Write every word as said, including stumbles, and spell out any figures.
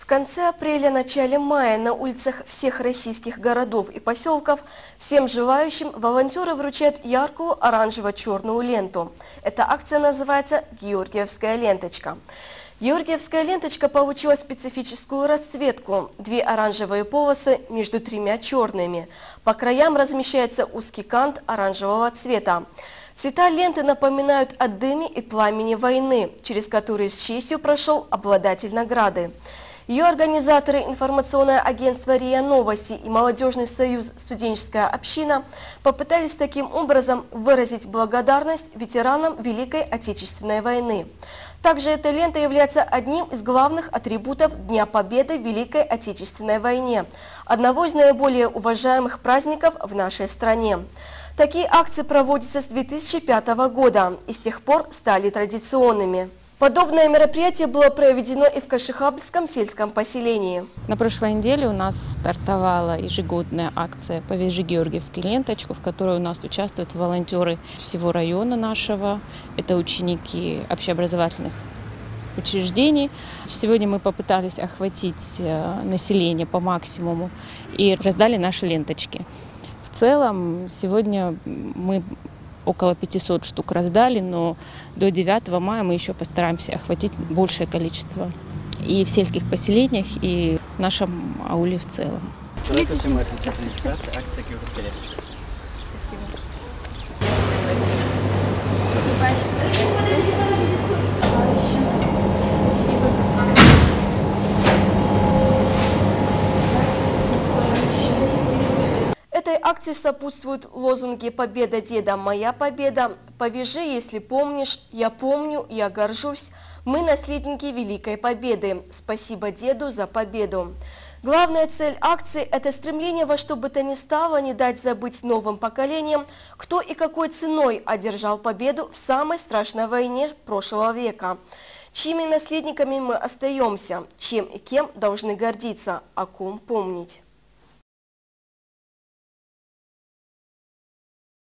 В конце апреля-начале мая на улицах всех российских городов и поселков всем желающим волонтеры вручают яркую оранжево-черную ленту. Эта акция называется «Георгиевская ленточка». Георгиевская ленточка получила специфическую расцветку – две оранжевые полосы между тремя черными. По краям размещается узкий кант оранжевого цвета. Цвета ленты напоминают о дыме и пламени войны, через которые с честью прошел обладатель награды. Ее организаторы, информационное агентство РИА Новости и Молодежный союз «Студенческая община» попытались таким образом выразить благодарность ветеранам Великой Отечественной войны. Также эта лента является одним из главных атрибутов Дня Победы в Великой Отечественной войне, одного из наиболее уважаемых праздников в нашей стране. Такие акции проводятся с две тысячи пятого года и с тех пор стали традиционными. Подобное мероприятие было проведено и в Кашихабльском сельском поселении. На прошлой неделе у нас стартовала ежегодная акция «Повяжи георгиевскую ленточку», в которой у нас участвуют волонтеры всего района нашего. Это ученики общеобразовательных учреждений. Сегодня мы попытались охватить население по максимуму и раздали наши ленточки. В целом сегодня мы около пятисот штук раздали, но до девятого мая мы еще постараемся охватить большее количество и в сельских поселениях, и в нашем ауле в целом. Здравствуйте, администрация, акция «Георгиевская ленточка». Спасибо. Этой акции сопутствуют лозунги «Победа деда, моя победа», «Повяжи, если помнишь», «Я помню, я горжусь», «Мы наследники Великой Победы», «Спасибо деду за победу». Главная цель акции – это стремление во что бы то ни стало не дать забыть новым поколениям, кто и какой ценой одержал победу в самой страшной войне прошлого века. Чьими наследниками мы остаемся, чем и кем должны гордиться, о ком помнить.